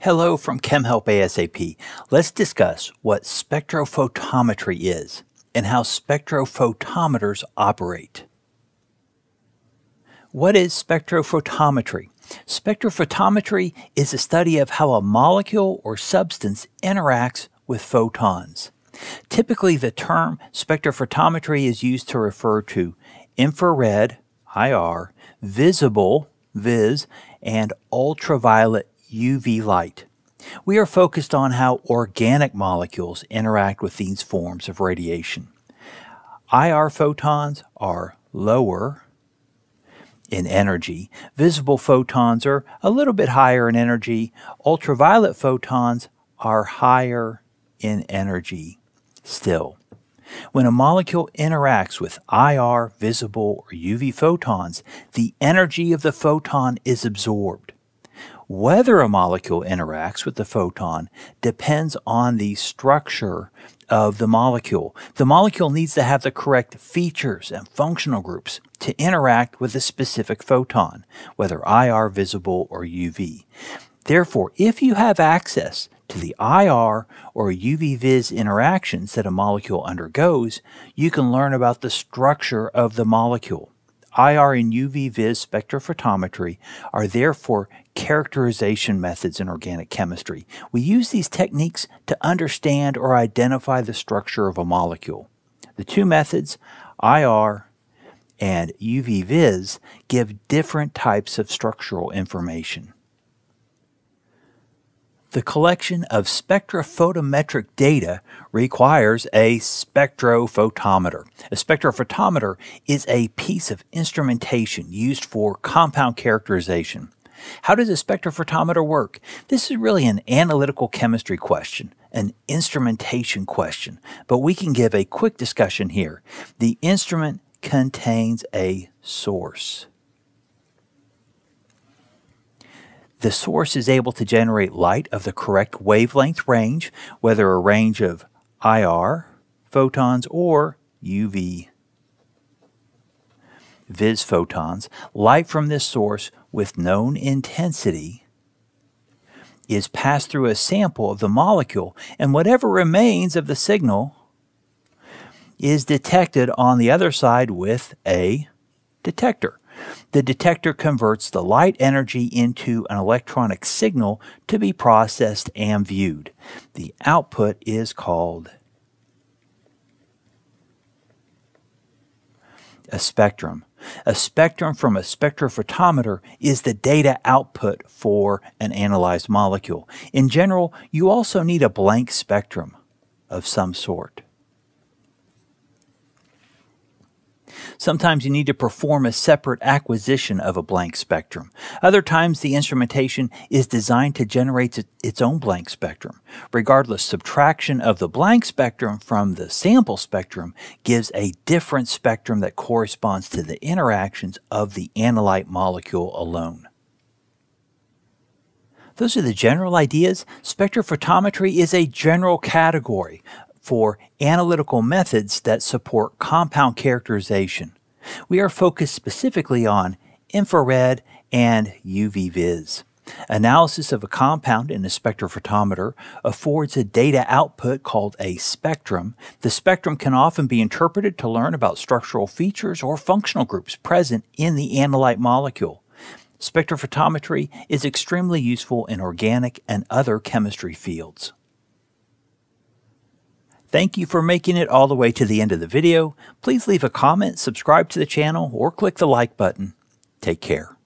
Hello from Chem Help ASAP. Let's discuss what spectrophotometry is and how spectrophotometers operate. What is spectrophotometry? Spectrophotometry is a study of how a molecule or substance interacts with photons. Typically, the term spectrophotometry is used to refer to infrared, IR, visible, VIS, and ultraviolet, UV light. We are focused on how organic molecules interact with these forms of radiation. IR photons are lower in energy. Visible photons are a little bit higher in energy. Ultraviolet photons are higher in energy still. When a molecule interacts with IR, visible, or UV photons, the energy of the photon is absorbed. Whether a molecule interacts with the photon depends on the structure of the molecule. The molecule needs to have the correct features and functional groups to interact with a specific photon, whether IR, visible, or UV. Therefore, if you have access to the IR or UV-VIS interactions that a molecule undergoes, you can learn about the structure of the molecule. IR and UV-VIS spectrophotometry are therefore characterization methods in organic chemistry. We use these techniques to understand or identify the structure of a molecule. The two methods, IR and UV-VIS, give different types of structural information. The collection of spectrophotometric data requires a spectrophotometer. A spectrophotometer is a piece of instrumentation used for compound characterization. How does a spectrophotometer work? This is really an analytical chemistry question, an instrumentation question, but we can give a quick discussion here. The instrument contains a source. The source is able to generate light of the correct wavelength range, whether a range of IR photons or UV-VIS photons. Light from this source with known intensity is passed through a sample of the molecule, and whatever remains of the signal is detected on the other side with a detector. The detector converts the light energy into an electronic signal to be processed and viewed. The output is called a spectrum. A spectrum from a spectrophotometer is the data output for an analyzed molecule. In general, you also need a blank spectrum of some sort. Sometimes you need to perform a separate acquisition of a blank spectrum. Other times the instrumentation is designed to generate its own blank spectrum. Regardless, subtraction of the blank spectrum from the sample spectrum gives a different spectrum that corresponds to the interactions of the analyte molecule alone. Those are the general ideas. Spectrophotometry is a general category for analytical methods that support compound characterization. We are focused specifically on infrared and UV-VIS. Analysis of a compound in a spectrophotometer affords a data output called a spectrum. The spectrum can often be interpreted to learn about structural features or functional groups present in the analyte molecule. Spectrophotometry is extremely useful in organic and other chemistry fields. Thank you for making it all the way to the end of the video. Please leave a comment, subscribe to the channel, or click the like button. Take care.